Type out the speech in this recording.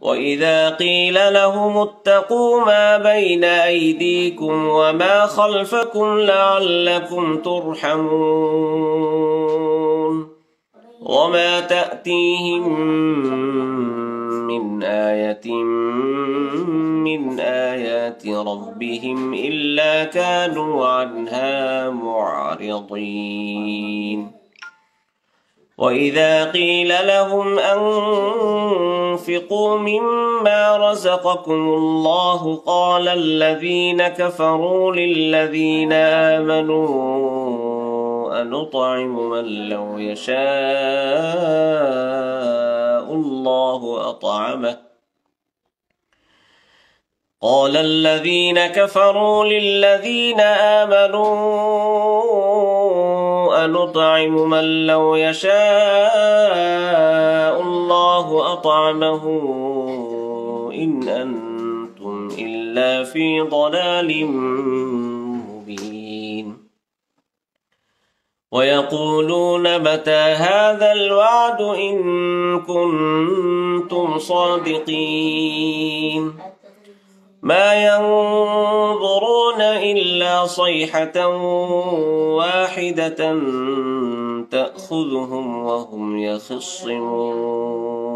وإذا قيل لهم اتقوا ما بين أيديكم وما خلفكم لعلكم ترحمون وما تأتيهم من آية من آيات ربهم إلا كانوا عنها معرضين وإذا قيل لهم أنفقوا مما رزقكم الله قال الذين كفروا للذين آمنوا أنطعم من لو يشاء الله أطعمه قال الذين كفروا للذين آمنوا أنطعم من لو يشاء الله أطعمه إن أنتم إلا في ضلال مبين ويقولون متى هذا الوعد إن كنتم صادقين ما ينظرون إلا صيحة واحدة تأخذهم وهم يخصمون